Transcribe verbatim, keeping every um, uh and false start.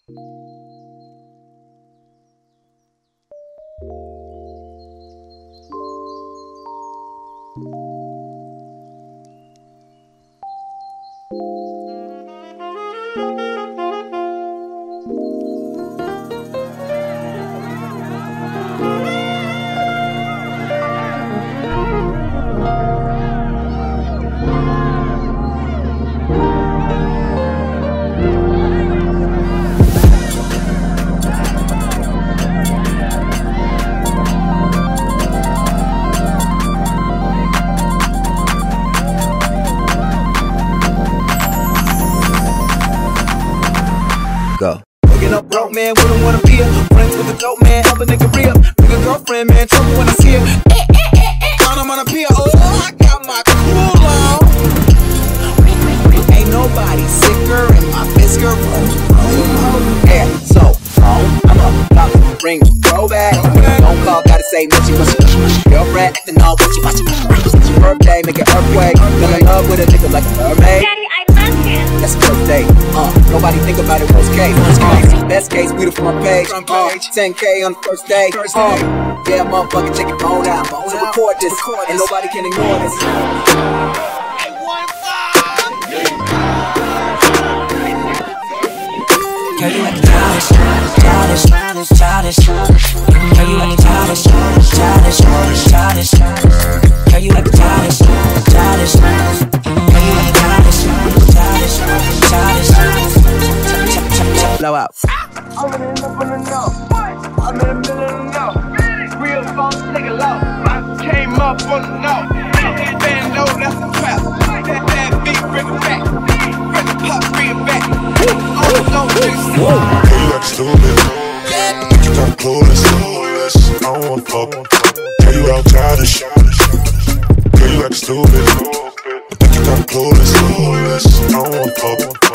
Go. Waking up broke, man, wouldn't wanna be a friends with a dope man, help a nigga re up. Nigga girlfriend, man, trouble when I see her. Count I'm on a pier, oh, I got my cool on. Ain't nobody sicker in my Fisker. Yeah, so, oh, I'm up, about to bring the throwback. Don't call, gotta say, what you want. Girlfriend acting all what you want. Birthday, make an earthquake. Fell in love with a nigga like a mermaid. That's birthday, uh, nobody think about it, worst case, worst case, best case, beautiful front page, uh, ten K on the first day, uh, yeah, motherfucker, take your phone out, so record this, and nobody can ignore this. Girl, you like childish, childish, childish, childish. Girl, you like childish, childish, childish. Girl, you like childish, childish. Girl, you like childish, childish, childish. Blow out. I'm gonna end up on the know. I'm in the middle of the know. Real phones, take a low. I came up on the know. Band low, that's a trap. That bad beat, bring it back. Bring it pop, bring it back. Oh, no, this. Girl, you act stupid. I think you got clueless. I don't wanna fuck. Girl, you out childish. Girl, you act stupid. I think you got clueless. I don't wanna fuck.